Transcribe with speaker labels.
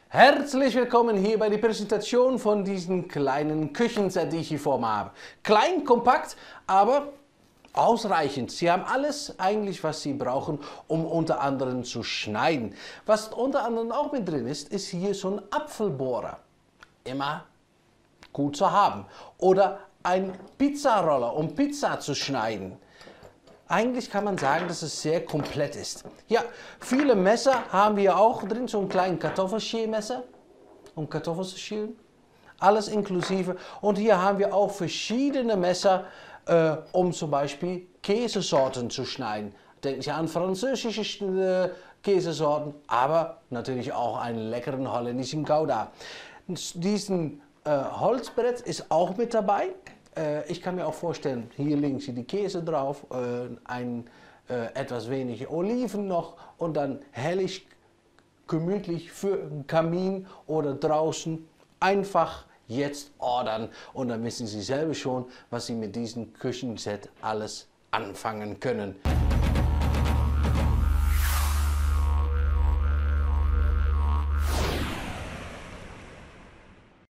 Speaker 1: Herzlich willkommen hier bei der Präsentation von diesem kleinen Küchenset, die ich hier vor mir habe. Klein, kompakt, aber ausreichend. Sie haben alles eigentlich, was Sie brauchen, um unter anderem zu schneiden. Was unter anderem auch mit drin ist, ist hier so ein Apfelbohrer. Immer gut zu haben. Oder ein Pizzaroller, um Pizza zu schneiden. Eigentlich kann man sagen, dass es sehr komplett ist. Ja, viele Messer haben wir auch drin, so ein kleines Kartoffelschälmesser, um Kartoffeln zu schälen. Alles inklusive. Und hier haben wir auch verschiedene Messer, um zum Beispiel Käsesorten zu schneiden. Denken Sie an französische Käsesorten, aber natürlich auch einen leckeren holländischen Gouda. Diesen Holzbrett ist auch mit dabei. Ich kann mir auch vorstellen, hier legen Sie die Käse drauf, etwas wenig Oliven noch und dann herrlich gemütlich für einen Kamin oder draußen einfach jetzt ordern. Und dann wissen Sie selber schon, was Sie mit diesem Küchenset alles anfangen können.